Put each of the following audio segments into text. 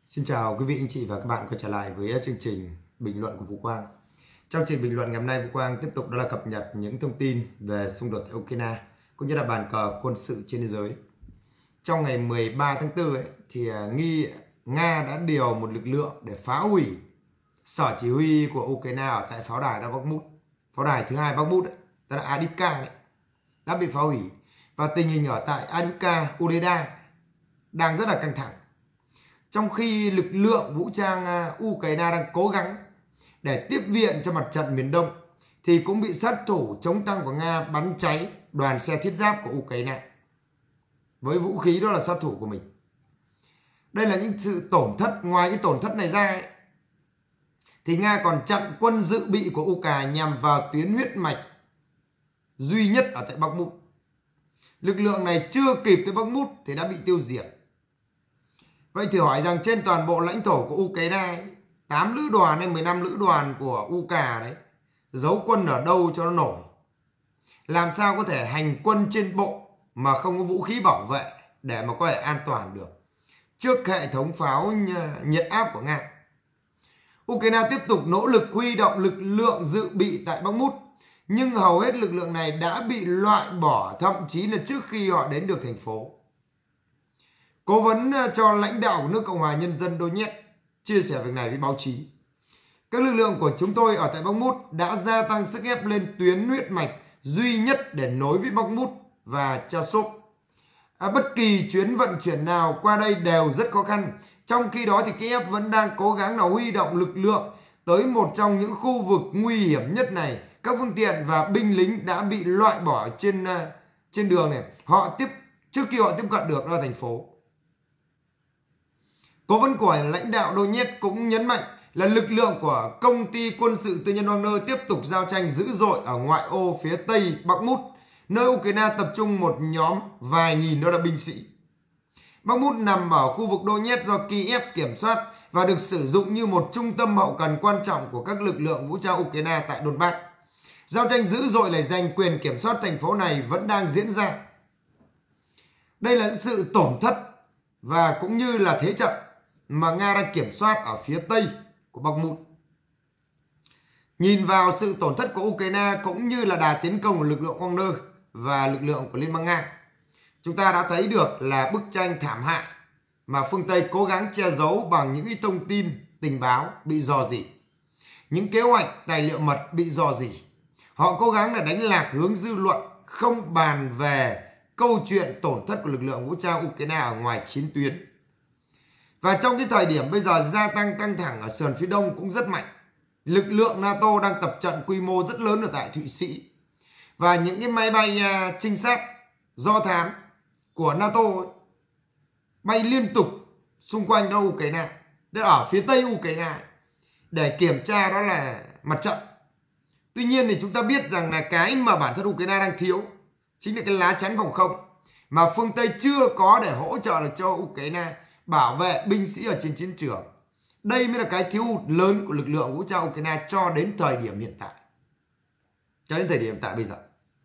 Xin chào quý vị anh chị và các bạn quay trở lại với chương trình bình luận của Vũ Quang. Trong chương trình bình luận ngày hôm nay, Vũ Quang tiếp tục đó là cập nhật những thông tin về xung đột tại Ukraine cũng như là bàn cờ quân sự trên thế giới. Trong ngày 13 tháng 4 thì Nga đã điều một lực lượng để phá hủy sở chỉ huy của Ukraine ở tại pháo đài Bakhmut, pháo đài thứ hai Bakhmut, tức là Avdiivka đã bị phá hủy, và tình hình ở tại Avdiivka, Udeda đang rất là căng thẳng. Trong khi lực lượng vũ trang Ukraine đang cố gắng để tiếp viện cho mặt trận miền Đông thì cũng bị sát thủ chống tăng của Nga bắn cháy đoàn xe thiết giáp của Ukraine với vũ khí đó là sát thủ của mình. Đây là những sự tổn thất. Ngoài cái tổn thất này ra thì Nga còn chặn quân dự bị của Ukraine nhằm vào tuyến huyết mạch duy nhất ở tại Bakhmut. Lực lượng này chưa kịp tới Bakhmut thì đã bị tiêu diệt. Vậy thử hỏi rằng trên toàn bộ lãnh thổ của Ukraine, 8 lữ đoàn hay 15 lữ đoàn của Ukraine đấy, giấu quân ở đâu cho nó nổi? Làm sao có thể hành quân trên bộ mà không có vũ khí bảo vệ để mà có thể an toàn được trước hệ thống pháo nhiệt áp của Nga? Ukraine tiếp tục nỗ lực huy động lực lượng dự bị tại Bakhmut, nhưng hầu hết lực lượng này đã bị loại bỏ, thậm chí là trước khi họ đến được thành phố. Cố vấn cho lãnh đạo của nước Cộng hòa Nhân dân Donetsk chia sẻ việc này với báo chí. Các lực lượng của chúng tôi ở tại Bakhmut đã gia tăng sức ép lên tuyến huyết mạch duy nhất để nối với Bakhmut và Chasiv. Bất kỳ chuyến vận chuyển nào qua đây đều rất khó khăn. Trong khi đó thì Kiev vẫn đang cố gắng là huy động lực lượng tới một trong những khu vực nguy hiểm nhất này. Các phương tiện và binh lính đã bị loại bỏ trên đường này. Trước khi họ tiếp cận được ra thành phố. Cố vấn của lãnh đạo Donetsk cũng nhấn mạnh là lực lượng của công ty quân sự tư nhân Wagner tiếp tục giao tranh dữ dội ở ngoại ô phía tây Bakhmut, nơi Ukraine tập trung một nhóm vài nghìn đó là binh sĩ. Bakhmut nằm ở khu vực Donetsk do Kiev kiểm soát và được sử dụng như một trung tâm hậu cần quan trọng của các lực lượng vũ trang Ukraine tại Donbass. Giao tranh dữ dội để giành quyền kiểm soát thành phố này vẫn đang diễn ra. Đây là sự tổn thất và cũng như là thế trận mà Nga đang kiểm soát ở phía tây của Bakhmut. Nhìn vào sự tổn thất của Ukraine cũng như là đà tiến công của lực lượng Wagner và lực lượng của Liên bang Nga, chúng ta đã thấy được là bức tranh thảm hại mà phương Tây cố gắng che giấu bằng những thông tin tình báo bị rò rỉ, những kế hoạch tài liệu mật bị rò rỉ. Họ cố gắng là đánh lạc hướng dư luận, không bàn về câu chuyện tổn thất của lực lượng vũ trang Ukraine ở ngoài chiến tuyến. Và trong cái thời điểm bây giờ gia tăng căng thẳng ở sườn phía đông cũng rất mạnh. Lực lượng NATO đang tập trận quy mô rất lớn ở tại Thụy Sĩ. Và những cái máy bay trinh sát do thám của NATO bay liên tục xung quanh đó Ukraine, tức là ở phía tây Ukraine, để kiểm tra đó là mặt trận. Tuy nhiên thì chúng ta biết rằng là cái mà bản thân Ukraine đang thiếu chính là cái lá chắn phòng không mà phương Tây chưa có để hỗ trợ được cho Ukraine bảo vệ binh sĩ ở trên chiến trường. Đây mới là cái thiếu hụt lớn của lực lượng vũ trang Ukraine cho đến thời điểm hiện tại. Bây giờ.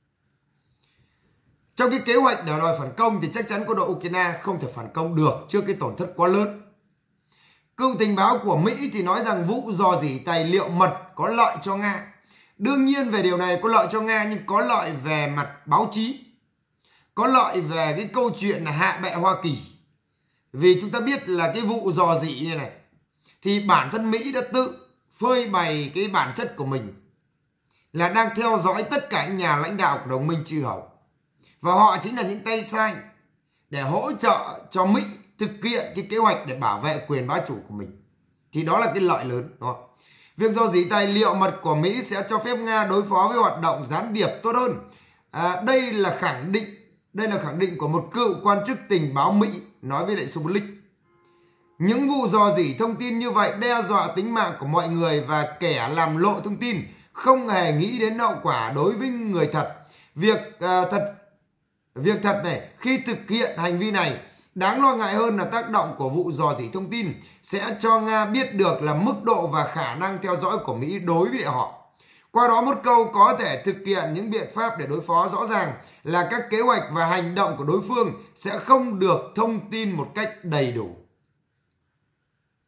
Trong cái kế hoạch để đòi phản công thì chắc chắn quân đội Ukraine không thể phản công được trước cái tổn thất quá lớn. Cựu tình báo của Mỹ thì nói rằng vụ rò rỉ tài liệu mật có lợi cho Nga. Đương nhiên về điều này có lợi cho Nga, nhưng có lợi về mặt báo chí, có lợi về cái câu chuyện là hạ bệ Hoa Kỳ. Vì chúng ta biết là cái vụ rò rỉ này thì bản thân Mỹ đã tự phơi bày cái bản chất của mình là đang theo dõi tất cả những nhà lãnh đạo của đồng minh chư hầu, và họ chính là những tay sai để hỗ trợ cho Mỹ thực hiện cái kế hoạch để bảo vệ quyền bá chủ của mình. Thì đó là cái lợi lớn, đúng không? Việc rò rỉ tài liệu mật của Mỹ sẽ cho phép Nga đối phó với hoạt động gián điệp tốt hơn. Đây là khẳng định của một cựu quan chức tình báo Mỹ nói với lại Sputnik. Những vụ rò rỉ thông tin như vậy đe dọa tính mạng của mọi người, và kẻ làm lộ thông tin không hề nghĩ đến hậu quả đối với người thật. Việc thật này, khi thực hiện hành vi này, đáng lo ngại hơn là tác động của vụ rò rỉ thông tin sẽ cho Nga biết được là mức độ và khả năng theo dõi của Mỹ đối với họ. Qua đó một câu có thể thực hiện những biện pháp để đối phó, rõ ràng là các kế hoạch và hành động của đối phương sẽ không được thông tin một cách đầy đủ.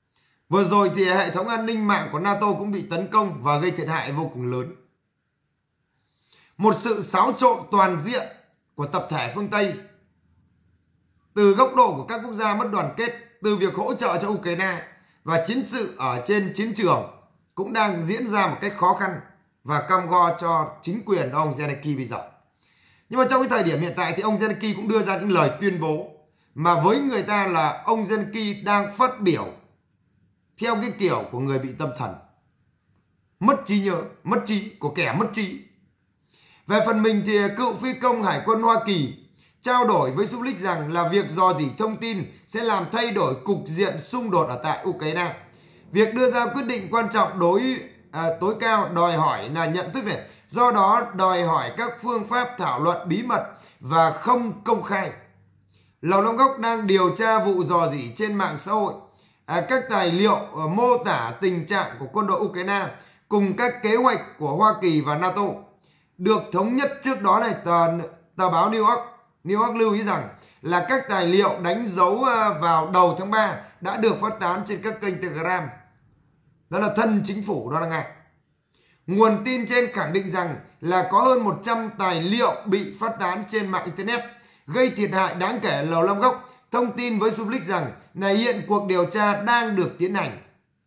Vừa rồi thì hệ thống an ninh mạng của NATO cũng bị tấn công và gây thiệt hại vô cùng lớn. Một sự xáo trộn toàn diện của tập thể phương Tây từ góc độ của các quốc gia mất đoàn kết, từ việc hỗ trợ cho Ukraine và chiến sự ở trên chiến trường cũng đang diễn ra một cách khó khăn và cam go cho chính quyền ông Zelensky bây giờ. Nhưng mà trong cái thời điểm hiện tại thì ông Zelensky cũng đưa ra những lời tuyên bố mà với người ta là ông Zelensky đang phát biểu theo cái kiểu của người bị tâm thần, mất trí nhớ, mất trí của kẻ mất trí. Về phần mình thì cựu phi công Hải quân Hoa Kỳ trao đổi với Sulik rằng là việc rò rỉ thông tin sẽ làm thay đổi cục diện xung đột ở tại Ukraine. Việc đưa ra quyết định quan trọng tối cao đòi hỏi là nhận thức này, do đó đòi hỏi các phương pháp thảo luận bí mật và không công khai. Lầu Năm Góc đang điều tra vụ rò rỉ trên mạng xã hội. Các tài liệu mô tả tình trạng của quân đội Ukraine cùng các kế hoạch của Hoa Kỳ và NATO được thống nhất trước đó này. Tờ báo New York lưu ý rằng là các tài liệu đánh dấu vào đầu tháng 3 đã được phát tán trên các kênh Telegram. Đó là thân chính phủ, đó là Nga. Nguồn tin trên khẳng định rằng là có hơn 100 tài liệu bị phát tán trên mạng Internet, gây thiệt hại đáng kể. Lầu Năm Góc thông tin với Sulik rằng là hiện cuộc điều tra đang được tiến hành.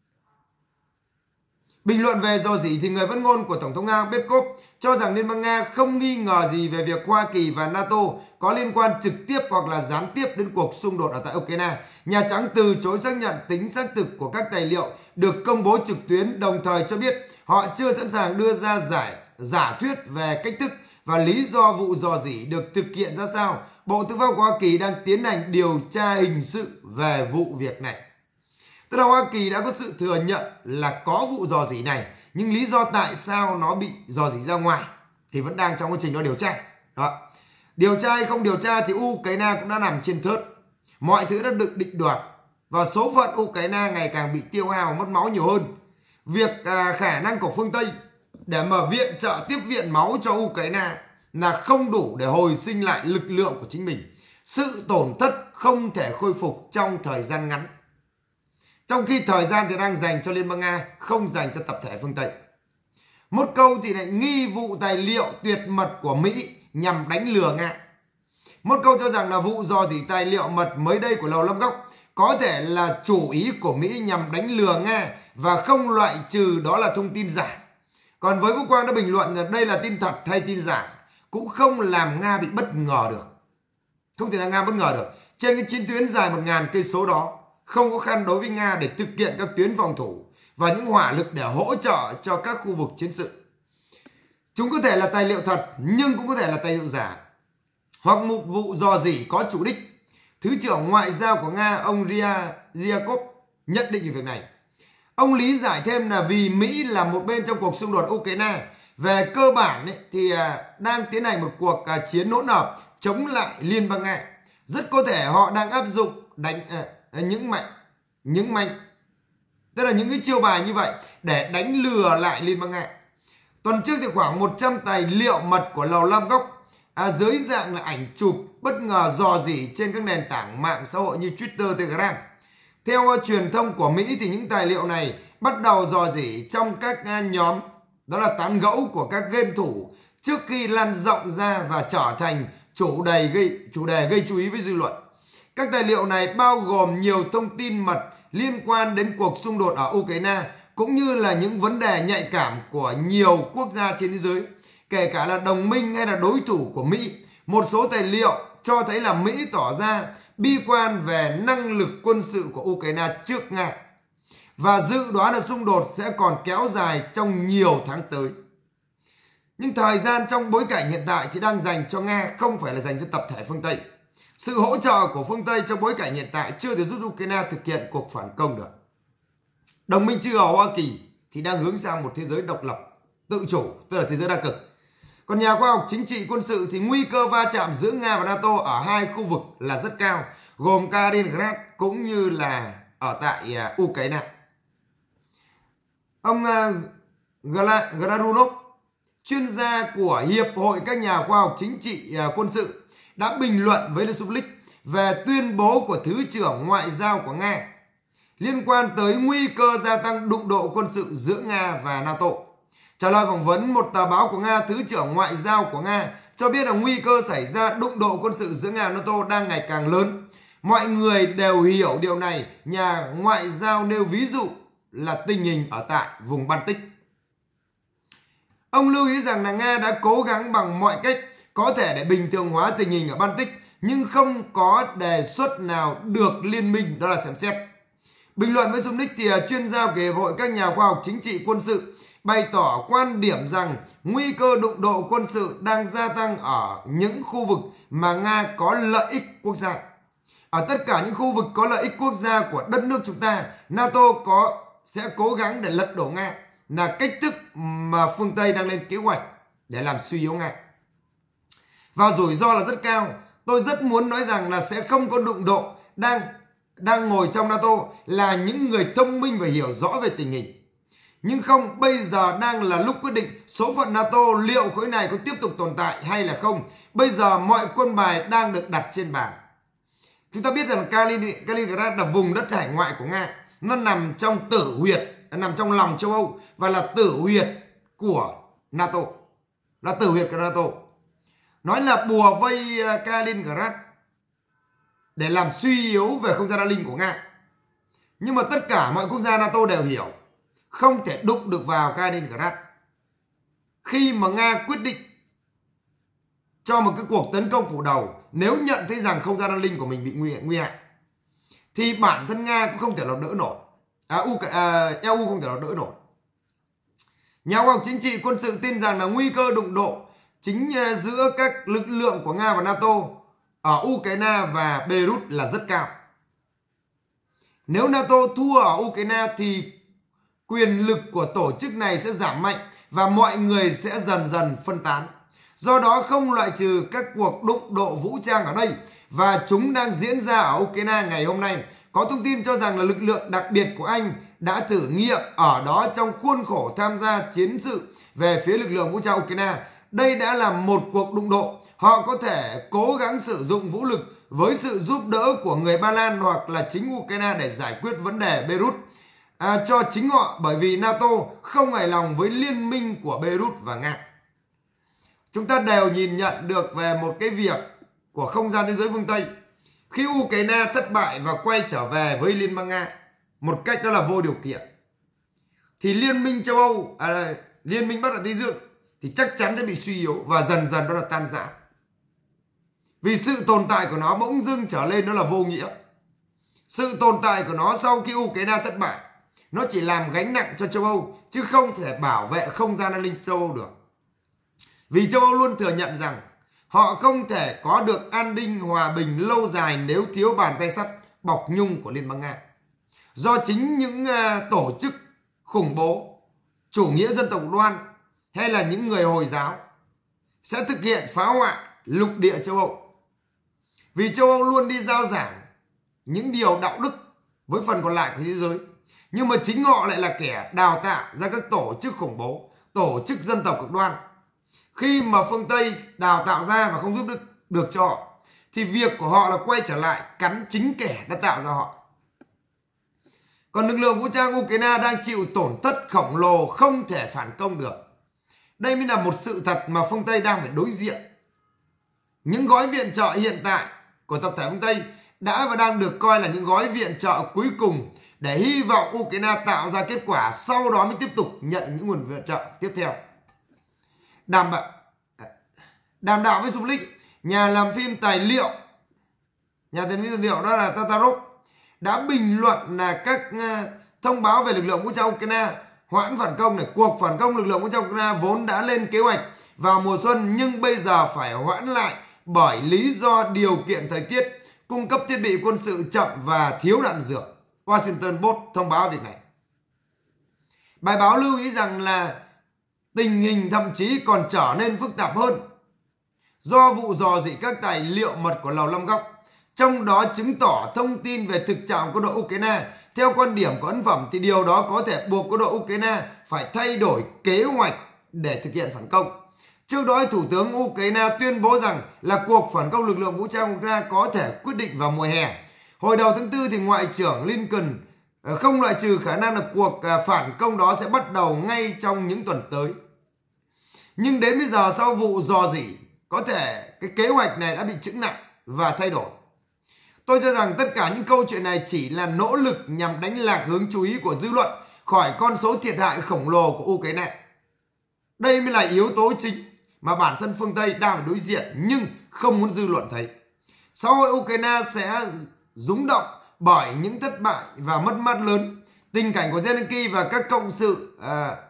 Bình luận về rò rỉ thì người phát ngôn của Tổng thống Nga Peskov cho rằng Liên bang Nga không nghi ngờ gì về việc Hoa Kỳ và NATO có liên quan trực tiếp hoặc là gián tiếp đến cuộc xung đột ở tại Ukraine. Nhà Trắng từ chối xác nhận tính xác thực của các tài liệu được công bố trực tuyến, đồng thời cho biết họ chưa sẵn sàng đưa ra giả thuyết về cách thức và lý do vụ rò rỉ được thực hiện ra sao. Bộ Tư pháp của Hoa Kỳ đang tiến hành điều tra hình sự về vụ việc này. Tức là Hoa Kỳ đã có sự thừa nhận là có vụ rò rỉ này, nhưng lý do tại sao nó bị rò rỉ ra ngoài thì vẫn đang trong quá trình nó điều tra. Đó. Điều tra hay không điều tra thì Ukraine cũng đã nằm trên thớt. Mọi thứ đã được định đoạt và số phận Ukraine ngày càng bị tiêu hao, mất máu nhiều hơn. Việc khả năng của phương Tây để mở viện trợ tiếp viện máu cho Ukraine là không đủ để hồi sinh lại lực lượng của chính mình. Sự tổn thất không thể khôi phục trong thời gian ngắn. Trong khi thời gian thì đang dành cho Liên bang Nga, không dành cho tập thể phương Tây. Một câu thì lại nghi vụ tài liệu tuyệt mật của Mỹ nhằm đánh lừa Nga. Một câu cho rằng là vụ dò dỉ tài liệu mật mới đây của Lầu Năm Góc có thể là chủ ý của Mỹ nhằm đánh lừa Nga và không loại trừ đó là thông tin giả. Còn với Vũ Quang đã bình luận là đây là tin thật hay tin giả cũng không làm Nga bị bất ngờ được. Không thể là Nga bất ngờ được. Trên cái chiến tuyến dài 1.000 cây số đó, không có khăn đối với Nga để thực hiện các tuyến phòng thủ và những hỏa lực để hỗ trợ cho các khu vực chiến sự. Chúng có thể là tài liệu thật nhưng cũng có thể là tài liệu giả, hoặc một vụ dò dỉ có chủ đích. Thứ trưởng Ngoại giao của Nga ông Ryakov nhận định về việc này. Ông lý giải thêm là vì Mỹ là một bên trong cuộc xung đột Ukraine, về cơ bản thì đang tiến hành một cuộc chiến hỗn hợp chống lại Liên bang Nga. Rất có thể họ đang áp dụng tức là những cái chiêu bài như vậy để đánh lừa lại Liên bang Nga. Tuần trước thì khoảng 100 tài liệu mật của Lầu Năm Góc dưới dạng là ảnh chụp bất ngờ rò rỉ trên các nền tảng mạng xã hội như Twitter, Telegram. Theo truyền thông của Mỹ thì những tài liệu này bắt đầu rò rỉ trong các nhóm, đó là tán gẫu của các game thủ, trước khi lan rộng ra và trở thành chủ đề gây chú ý với dư luận. Các tài liệu này bao gồm nhiều thông tin mật liên quan đến cuộc xung đột ở Ukraine, cũng như là những vấn đề nhạy cảm của nhiều quốc gia trên thế giới, kể cả là đồng minh hay là đối thủ của Mỹ. Một số tài liệu cho thấy là Mỹ tỏ ra bi quan về năng lực quân sự của Ukraine trước Nga và dự đoán là xung đột sẽ còn kéo dài trong nhiều tháng tới. Nhưng thời gian trong bối cảnh hiện tại thì đang dành cho Nga, không phải là dành cho tập thể phương Tây. Sự hỗ trợ của phương Tây trong bối cảnh hiện tại chưa thể giúp Ukraine thực hiện cuộc phản công được. Đồng minh chư hầu Hoa Kỳ thì đang hướng sang một thế giới độc lập, tự chủ, tức là thế giới đa cực. Còn nhà khoa học chính trị quân sự thì nguy cơ va chạm giữa Nga và NATO ở hai khu vực là rất cao, gồm Kaliningrad cũng như là ở tại Ukraine. Ông Garunov, chuyên gia của Hiệp hội các nhà khoa học chính trị quân sự, đã bình luận với Sulik về tuyên bố của Thứ trưởng Ngoại giao của Nga liên quan tới nguy cơ gia tăng đụng độ quân sự giữa Nga và NATO. Trả lời phỏng vấn một tờ báo của Nga, Thứ trưởng Ngoại giao của Nga cho biết là nguy cơ xảy ra đụng độ quân sự giữa Nga và NATO đang ngày càng lớn. Mọi người đều hiểu điều này, nhà ngoại giao nêu ví dụ là tình hình ở tại vùng Baltic. Ông lưu ý rằng là Nga đã cố gắng bằng mọi cách có thể để bình thường hóa tình hình ở Baltic, nhưng không có đề xuất nào được liên minh đó là xem xét. Bình luận với Sputnik thì chuyên gia của Hiệp hội các nhà khoa học chính trị quân sự bày tỏ quan điểm rằng nguy cơ đụng độ quân sự đang gia tăng ở những khu vực mà Nga có lợi ích quốc gia. Ở tất cả những khu vực có lợi ích quốc gia của đất nước chúng ta, NATO sẽ cố gắng để lật đổ Nga, là cách thức mà phương Tây đang lên kế hoạch để làm suy yếu Nga. Và rủi ro là rất cao. Tôi rất muốn nói rằng là sẽ không có đụng độ. Đang ngồi trong NATO là những người thông minh và hiểu rõ về tình hình. Nhưng không, bây giờ đang là lúc quyết định số phận NATO, liệu khối này có tiếp tục tồn tại hay là không. Bây giờ mọi quân bài đang được đặt trên bàn. Chúng ta biết rằng Kaliningrad là vùng đất hải ngoại của Nga. Nó nằm trong tử huyệt, nằm trong lòng châu Âu và là tử huyệt của NATO. Là tử huyệt của NATO. Nói là bùa vây Kaliningrad để làm suy yếu về không gian an ninh của Nga. Nhưng mà tất cả mọi quốc gia NATO đều hiểu không thể đụng được vào Kaliningrad. Khi mà Nga quyết định cho một cái cuộc tấn công phủ đầu, nếu nhận thấy rằng không gian an ninh của mình bị nguy hại, thì bản thân Nga cũng không thể nào đỡ nổi. EU không thể nào đỡ nổi. Nhà khoa học chính trị quân sự tin rằng là nguy cơ đụng độ chính giữa các lực lượng của Nga và NATO ở Ukraine và Belarus là rất cao. Nếu NATO thua ở Ukraine thì quyền lực của tổ chức này sẽ giảm mạnh và mọi người sẽ dần dần phân tán. Do đó không loại trừ các cuộc đụng độ vũ trang ở đây, và chúng đang diễn ra ở Ukraine ngày hôm nay. Có thông tin cho rằng là lực lượng đặc biệt của Anh đã thử nghiệm ở đó trong khuôn khổ tham gia chiến sự về phía lực lượng vũ trang Ukraine. Đây đã là một cuộc đụng độ. Họ có thể cố gắng sử dụng vũ lực với sự giúp đỡ của người Ba Lan hoặc là chính Ukraine để giải quyết vấn đề Belarus cho chính họ, bởi vì NATO không hài lòng với liên minh của Belarus và Nga. Chúng ta đều nhìn nhận được về một cái việc của không gian thế giới phương Tây. Khi Ukraine thất bại và quay trở về với Liên bang Nga một cách đó là vô điều kiện, thì Liên minh châu Âu, Liên minh Bắc Đại Tây Dương thì chắc chắn sẽ bị suy yếu và dần dần đó là tan rã. Vì sự tồn tại của nó bỗng dưng trở lên đó là vô nghĩa. Sự tồn tại của nó sau khi Ukraine thất bại, nó chỉ làm gánh nặng cho châu Âu, chứ không thể bảo vệ không gian an ninh châu Âu được. Vì châu Âu luôn thừa nhận rằng họ không thể có được an ninh hòa bình lâu dài nếu thiếu bàn tay sắt bọc nhung của Liên bang Nga. Do chính những tổ chức khủng bố, chủ nghĩa dân tộc đoan hay là những người Hồi giáo sẽ thực hiện phá hoại lục địa châu Âu. Vì châu Âu luôn đi giao giảng những điều đạo đức với phần còn lại của thế giới, nhưng mà chính họ lại là kẻ đào tạo ra các tổ chức khủng bố, tổ chức dân tộc cực đoan. Khi mà phương Tây đào tạo ra và không giúp được cho họ, thì việc của họ là quay trở lại cắn chính kẻ đã tạo ra họ. Còn lực lượng vũ trang Ukraine đang chịu tổn thất khổng lồ, không thể phản công được. Đây mới là một sự thật mà phương Tây đang phải đối diện. Những gói viện trợ hiện tại của tập thể phương Tây đã và đang được coi là những gói viện trợ cuối cùng để hy vọng Ukraine tạo ra kết quả, sau đó mới tiếp tục nhận những nguồn viện trợ tiếp theo. Đàm đạo với Sputnik, nhà làm phim tài liệu đó là Tatarov đã bình luận là các thông báo về lực lượng vũ trang Ukraine hoãn phản công này. Cuộc phản công lực lượng vũ trang Ukraine vốn đã lên kế hoạch vào mùa xuân, nhưng bây giờ phải hoãn lại bởi lý do điều kiện thời tiết, cung cấp thiết bị quân sự chậm và thiếu đạn dược. Washington Post thông báo việc này. Bài báo lưu ý rằng là tình hình thậm chí còn trở nên phức tạp hơn do vụ dò dỉ các tài liệu mật của Lầu Năm Góc, trong đó chứng tỏ thông tin về thực trạng quân đội Ukraine. Theo quan điểm của ấn phẩm thì điều đó có thể buộc quân đội Ukraine phải thay đổi kế hoạch để thực hiện phản công. Trước đó, Thủ tướng Ukraine tuyên bố rằng là cuộc phản công lực lượng vũ trang Ukraine có thể quyết định vào mùa hè. Hồi đầu tháng 4 thì Ngoại trưởng Lincoln Không loại trừ khả năng là cuộc phản công đó sẽ bắt đầu ngay trong những tuần tới. Nhưng đến bây giờ sau vụ rò rỉ, có thể cái kế hoạch này đã bị chững lại và thay đổi. Tôi cho rằng tất cả những câu chuyện này chỉ là nỗ lực nhằm đánh lạc hướng chú ý của dư luận khỏi con số thiệt hại khổng lồ của Ukraine. Đây mới là yếu tố chính mà bản thân phương Tây đang phải đối diện nhưng không muốn dư luận thấy. Xã hội Ukraine sẽ rúng động bởi những thất bại và mất mát lớn. Tình cảnh của Zelensky và các cộng sự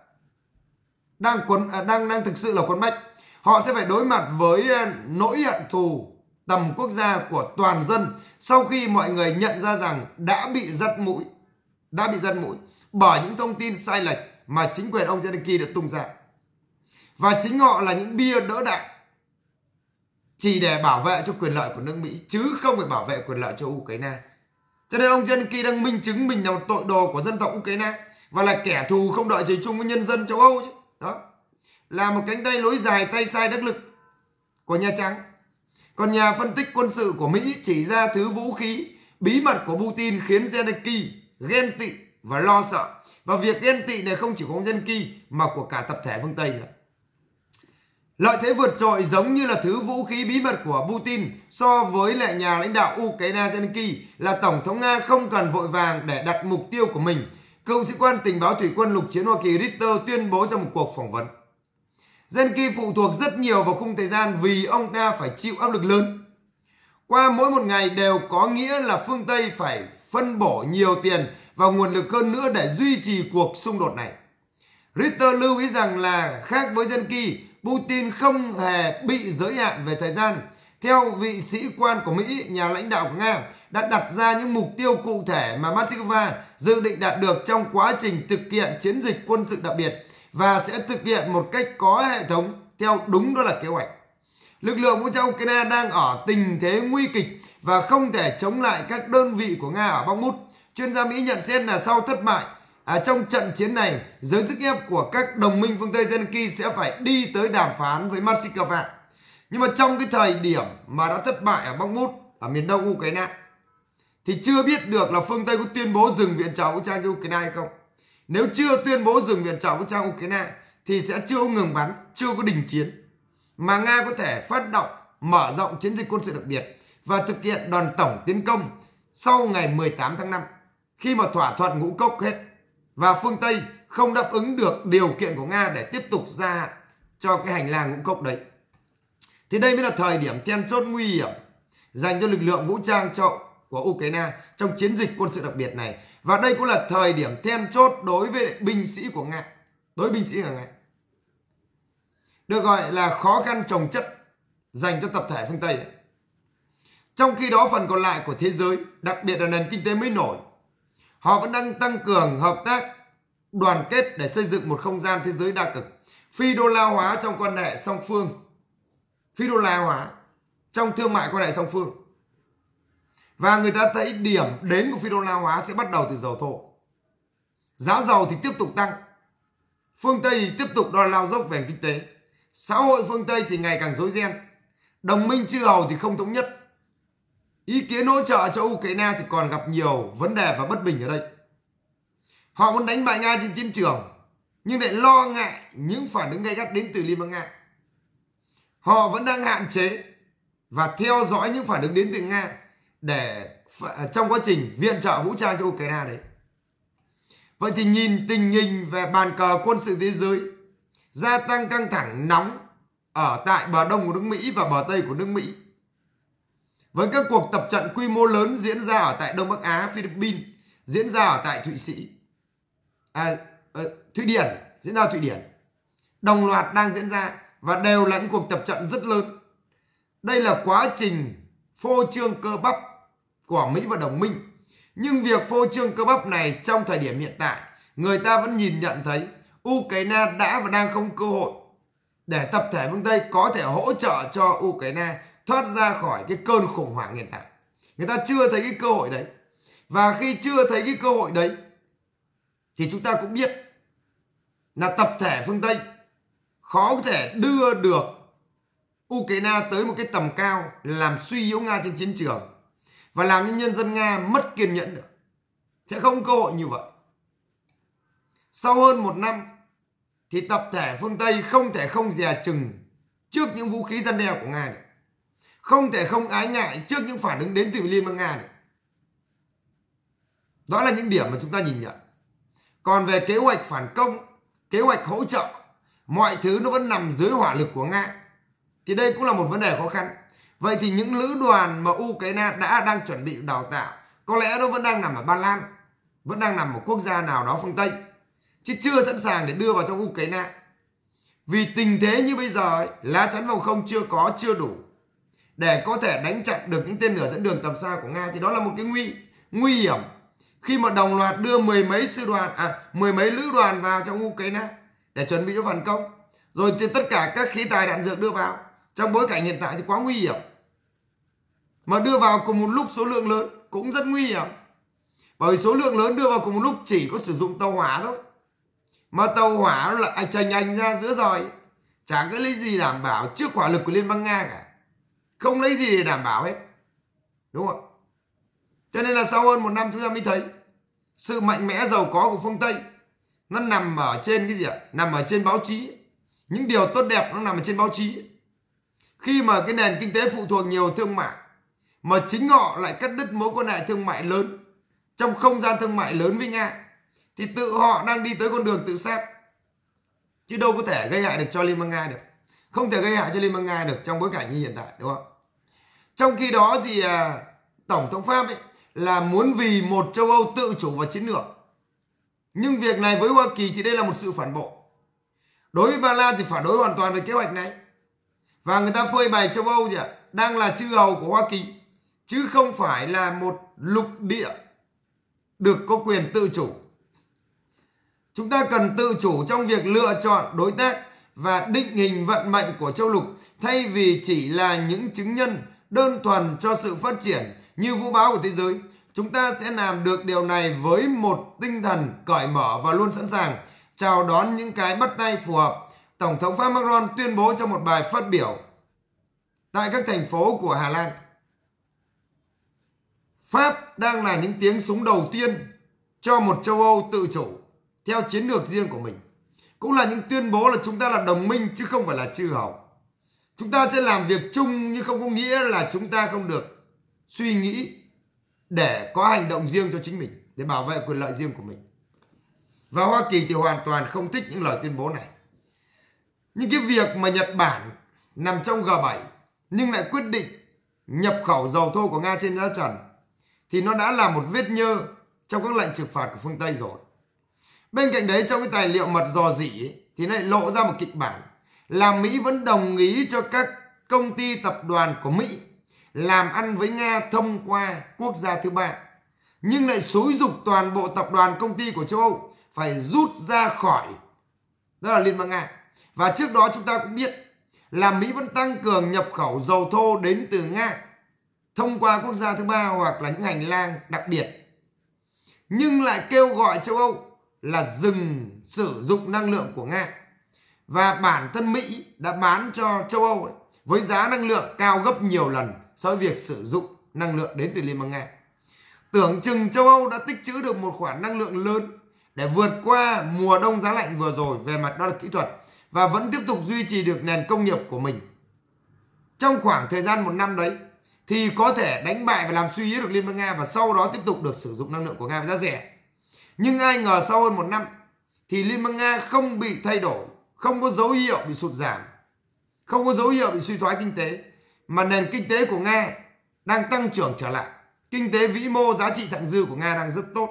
đang thực sự là quấn bách. Họ sẽ phải đối mặt với nỗi hận thù tầm quốc gia của toàn dân sau khi mọi người nhận ra rằng đã bị dắt mũi bởi những thông tin sai lệch mà chính quyền ông Zelensky đã tung ra. Và chính họ là những bia đỡ đạn chỉ để bảo vệ cho quyền lợi của nước Mỹ chứ không phải bảo vệ quyền lợi cho Ukraine. Cho nên ông Zelensky đang minh chứng mình là một tội đồ của dân tộc Ukraine và là kẻ thù không đợi trời chung với nhân dân châu Âu chứ. Đó là một cánh tay nối dài tay sai đắc lực của Nhà Trắng. Còn nhà phân tích quân sự của Mỹ chỉ ra thứ vũ khí bí mật của Putin khiến Zelensky ghen tị và lo sợ. Và việc ghen tị này không chỉ của ông Zelensky mà của cả tập thể phương Tây nữa. Lợi thế vượt trội giống như là thứ vũ khí bí mật của Putin so với lại nhà lãnh đạo Ukraine Zelensky là Tổng thống Nga không cần vội vàng để đặt mục tiêu của mình. Cựu sĩ quan tình báo thủy quân lục chiến Hoa Kỳ Ritter tuyên bố trong một cuộc phỏng vấn. Zelensky phụ thuộc rất nhiều vào khung thời gian vì ông ta phải chịu áp lực lớn. Qua mỗi một ngày đều có nghĩa là phương Tây phải phân bổ nhiều tiền và nguồn lực hơn nữa để duy trì cuộc xung đột này. Ritter lưu ý rằng là khác với Zelensky, Putin không hề bị giới hạn về thời gian. Theo vị sĩ quan của Mỹ, nhà lãnh đạo của Nga đã đặt ra những mục tiêu cụ thể mà Moscow dự định đạt được trong quá trình thực hiện chiến dịch quân sự đặc biệt và sẽ thực hiện một cách có hệ thống theo đúng đó là kế hoạch. Lực lượng vũ trang Ukraine đang ở tình thế nguy kịch và không thể chống lại các đơn vị của Nga ở Bakhmut. Chuyên gia Mỹ nhận xét là sau thất bại trong trận chiến này, dưới sức ép của các đồng minh phương Tây, Zelensky sẽ phải đi tới đàm phán với Moscow. Nhưng mà trong cái thời điểm mà đã thất bại ở Bakhmut, ở miền đông Ukraine, thì chưa biết được là phương Tây có tuyên bố dừng viện trợ vũ trang cho Ukraine hay không. Nếu chưa tuyên bố dừng viện trợ vũ trang Ukraine thì sẽ chưa ngừng bắn, chưa có đình chiến. Mà Nga có thể phát động, mở rộng chiến dịch quân sự đặc biệt và thực hiện đòn tổng tiến công sau ngày 18 tháng 5 khi mà thỏa thuận ngũ cốc hết và phương Tây không đáp ứng được điều kiện của Nga để tiếp tục gia hạn cho cái hành lang ngũ cốc đấy. Thì đây mới là thời điểm then chốt nguy hiểm dành cho lực lượng vũ trang của Ukraine trong chiến dịch quân sự đặc biệt này. Và đây cũng là thời điểm then chốt đối với binh sĩ của Nga. Đối với binh sĩ của Nga. Được gọi là khó khăn chồng chất dành cho tập thể phương Tây. Trong khi đó phần còn lại của thế giới, đặc biệt là nền kinh tế mới nổi, họ vẫn đang tăng cường hợp tác, đoàn kết để xây dựng một không gian thế giới đa cực, phi đô la hóa trong quan hệ song phương, phi đô la hóa trong thương mại quan hệ song phương. Và người ta thấy điểm đến của phi đô la hóa sẽ bắt đầu từ dầu thô. Giá dầu thì tiếp tục tăng, phương Tây thì tiếp tục đo lao dốc về kinh tế, xã hội phương Tây thì ngày càng rối ren, đồng minh chư hầu thì không thống nhất. Ý kiến hỗ trợ cho Ukraine thì còn gặp nhiều vấn đề và bất bình ở đây. Họ muốn đánh bại Nga trên chiến trường nhưng lại lo ngại những phản ứng gay gắt đến từ Liên bang Nga. Họ vẫn đang hạn chế và theo dõi những phản ứng đến từ Nga để trong quá trình viện trợ vũ trang cho Ukraine đấy. Vậy thì nhìn tình hình về bàn cờ quân sự thế giới gia tăng căng thẳng nóng ở tại bờ đông của nước Mỹ và bờ tây của nước Mỹ, với các cuộc tập trận quy mô lớn diễn ra ở tại Đông Bắc Á, Philippines, diễn ra ở tại Thụy Điển, đồng loạt đang diễn ra và đều là những cuộc tập trận rất lớn. Đây là quá trình phô trương cơ bắp của Mỹ và đồng minh. Nhưng việc phô trương cơ bắp này trong thời điểm hiện tại, người ta vẫn nhìn nhận thấy Ukraine đã và đang không cơ hội để tập thể phương Tây có thể hỗ trợ cho Ukraine thoát ra khỏi cái cơn khủng hoảng hiện tại. Người ta chưa thấy cái cơ hội đấy. Và khi chưa thấy cái cơ hội đấy thì chúng ta cũng biết là tập thể phương Tây khó có thể đưa được Ukraine tới một cái tầm cao làm suy yếu Nga trên chiến trường và làm cho nhân dân Nga mất kiên nhẫn được. Sẽ không cơ hội như vậy. Sau hơn 1 năm thì tập thể phương Tây không thể không dè chừng trước những vũ khí răn đe của Nga này. Không thể không ái ngại trước những phản ứng đến từ Liên bang Nga này. Đó là những điểm mà chúng ta nhìn nhận. Còn về kế hoạch phản công, kế hoạch hỗ trợ, mọi thứ nó vẫn nằm dưới hỏa lực của Nga. Thì đây cũng là một vấn đề khó khăn. Vậy thì những lữ đoàn mà Ukraine đang chuẩn bị đào tạo có lẽ nó vẫn đang nằm ở Ba Lan, vẫn đang nằm ở quốc gia nào đó phương Tây, chứ chưa sẵn sàng để đưa vào trong Ukraine. Vì tình thế như bây giờ ấy, lá chắn phòng không chưa đủ để có thể đánh chặn được những tên lửa dẫn đường tầm xa của Nga. Thì đó là một cái nguy hiểm khi mà đồng loạt đưa mười mấy lữ đoàn vào trong Ukraine để chuẩn bị cho phản công, rồi thì tất cả các khí tài đạn dược đưa vào. Trong bối cảnh hiện tại thì quá nguy hiểm. Mà đưa vào cùng một lúc số lượng lớn cũng rất nguy hiểm. Bởi vì số lượng lớn đưa vào cùng một lúc chỉ có sử dụng tàu hỏa thôi. Mà tàu hỏa nó lại chành ảnh ra giữa rời, chẳng có lấy gì đảm bảo trước hỏa lực của Liên bang Nga cả. Không lấy gì để đảm bảo hết. Đúng không? Cho nên là sau hơn 1 năm chúng ta mới thấy sự mạnh mẽ giàu có của phương Tây nó nằm ở trên cái gì ạ? Nằm ở trên báo chí. Những điều tốt đẹp nó nằm ở trên báo chí. Khi mà cái nền kinh tế phụ thuộc nhiều thương mại, mà chính họ lại cắt đứt mối quan hệ thương mại lớn trong không gian thương mại lớn với Nga, thì tự họ đang đi tới con đường tự sát, chứ đâu có thể gây hại được cho Liên bang Nga được. Không thể gây hại cho Liên bang Nga được trong bối cảnh như hiện tại, đúng không? Trong khi đó thì Tổng thống Pháp ấy là muốn vì một châu Âu tự chủ và chiến lược. Nhưng việc này với Hoa Kỳ thì đây là một sự phản bộ. Đối với Ba Lan thì phản đối hoàn toàn về kế hoạch này. Và người ta phơi bày châu Âu đang là chư hầu của Hoa Kỳ, chứ không phải là một lục địa được có quyền tự chủ. Chúng ta cần tự chủ trong việc lựa chọn đối tác và định hình vận mệnh của châu lục, thay vì chỉ là những chứng nhân đơn thuần cho sự phát triển như vũ bão của thế giới. Chúng ta sẽ làm được điều này với một tinh thần cởi mở và luôn sẵn sàng chào đón những cái bắt tay phù hợp. Tổng thống Pháp Macron tuyên bố trong một bài phát biểu tại các thành phố của Hà Lan. Pháp đang là những tiếng súng đầu tiên cho một châu Âu tự chủ theo chiến lược riêng của mình. Cũng là những tuyên bố là chúng ta là đồng minh chứ không phải là chư hầu. Chúng ta sẽ làm việc chung nhưng không có nghĩa là chúng ta không được suy nghĩ để có hành động riêng cho chính mình, để bảo vệ quyền lợi riêng của mình. Và Hoa Kỳ thì hoàn toàn không thích những lời tuyên bố này. Nhưng cái việc mà Nhật Bản nằm trong G7 nhưng lại quyết định nhập khẩu dầu thô của Nga trên giá trần thì nó đã là một vết nhơ trong các lệnh trừng phạt của phương Tây rồi. Bên cạnh đấy, trong cái tài liệu mật dò dỉ thì nó lại lộ ra một kịch bản là Mỹ vẫn đồng ý cho các công ty tập đoàn của Mỹ làm ăn với Nga thông qua quốc gia thứ ba, nhưng lại xúi giục toàn bộ tập đoàn công ty của châu Âu phải rút ra khỏi, đó là Liên bang Nga. Và trước đó chúng ta cũng biết là Mỹ vẫn tăng cường nhập khẩu dầu thô đến từ Nga thông qua quốc gia thứ ba hoặc là những hành lang đặc biệt, nhưng lại kêu gọi châu Âu là dừng sử dụng năng lượng của Nga. Và bản thân Mỹ đã bán cho châu Âu với giá năng lượng cao gấp nhiều lần so với việc sử dụng năng lượng đến từ Liên bang Nga. Tưởng chừng châu Âu đã tích trữ được một khoản năng lượng lớn để vượt qua mùa đông giá lạnh vừa rồi về mặt đo đạc kỹ thuật và vẫn tiếp tục duy trì được nền công nghiệp của mình. Trong khoảng thời gian 1 năm đấy thì có thể đánh bại và làm suy yếu được Liên bang Nga và sau đó tiếp tục được sử dụng năng lượng của Nga với giá rẻ. Nhưng ai ngờ sau hơn 1 năm thì Liên bang Nga không bị thay đổi, không có dấu hiệu bị sụt giảm, không có dấu hiệu bị suy thoái kinh tế, mà nền kinh tế của Nga đang tăng trưởng trở lại. Kinh tế vĩ mô, giá trị thặng dư của Nga đang rất tốt.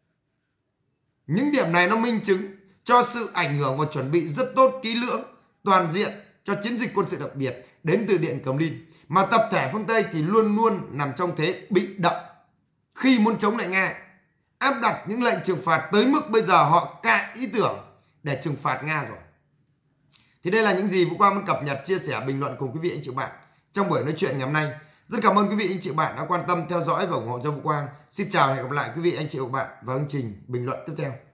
Những điểm này nó minh chứng cho sự ảnh hưởng và chuẩn bị rất tốt, kỹ lưỡng, toàn diện cho chiến dịch quân sự đặc biệt đến từ Điện Kremlin, mà tập thể phương Tây thì luôn luôn nằm trong thế bị động khi muốn chống lại Nga, áp đặt những lệnh trừng phạt tới mức bây giờ họ cạn ý tưởng để trừng phạt Nga rồi. Thì đây là những gì Vũ Quang muốn cập nhật, chia sẻ, bình luận cùng quý vị anh chị bạn trong buổi nói chuyện ngày hôm nay. Rất cảm ơn quý vị anh chị bạn đã quan tâm theo dõi và ủng hộ cho Vũ Quang. Xin chào và hẹn gặp lại quý vị anh chị và bạn vào chương trình bình luận tiếp theo.